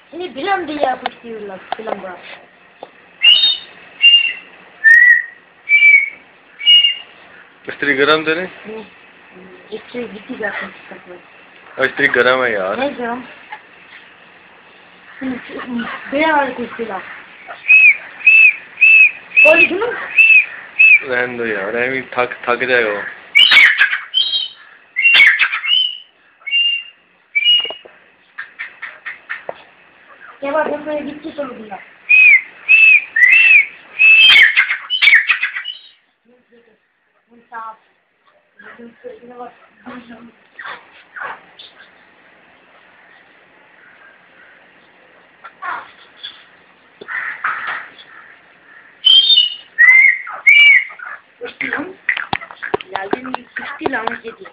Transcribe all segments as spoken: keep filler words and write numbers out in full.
ini film dia pasti ulang film ba स्त्री गरम तो नहीं? स्त्री गिट्टी का सकता है। स्त्री गरम है यार। नहीं गरम। बिना वाली कुछ पिला। और क्यों? रहने दो यार, ऐवी थक थक जाएगा वो। क्या बात है, कोई गिट्टी चल दिया। साफ लालटेन की किस्ती लाने के लिए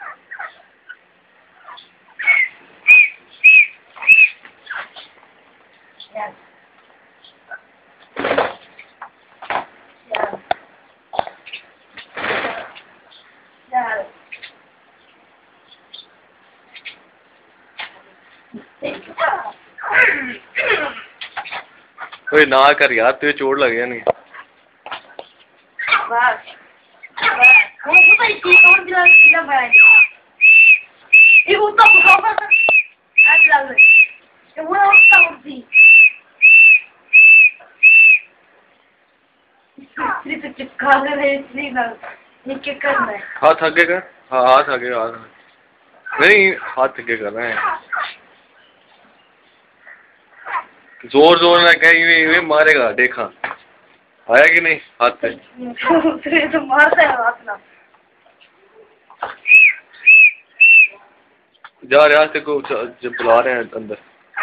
कोई ना कर यार, तुझे चोट लग गया नहीं? बस वो पता है कि कौन दिला दिला भाई ये वो तो बुखार आज लग रहा है ये वो उसका उठी इतनी तो चिपका रहे इतनी ना नीचे करना है। हाथ आगे कर, हाँ हाथ आगे, हाथ नहीं, हाथ आगे कर रहे हैं। जोर जोर ना कहीं ये मारेगा, देखा आया कि नहीं हाथ पे? तो मारता है हाथ ना। जा रहा से को जब बुला रहे हैं अंदर।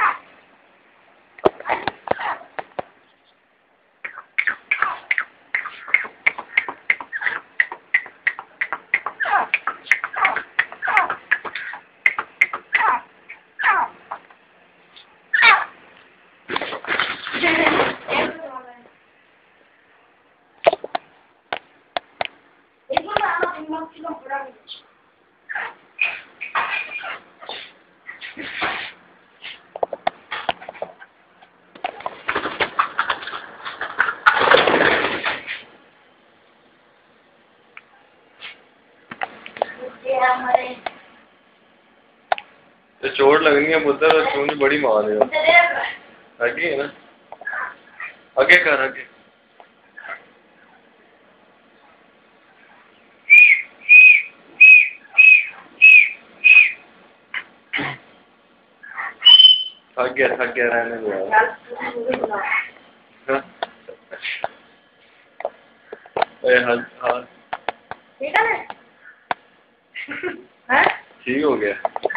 तो चोट लगनी है पुत्र, तूने बड़ी मार है। आगे है ना, आगे कर, आगे थक गया, थक गया रहने दो यार। हाँ ठीक हो गया।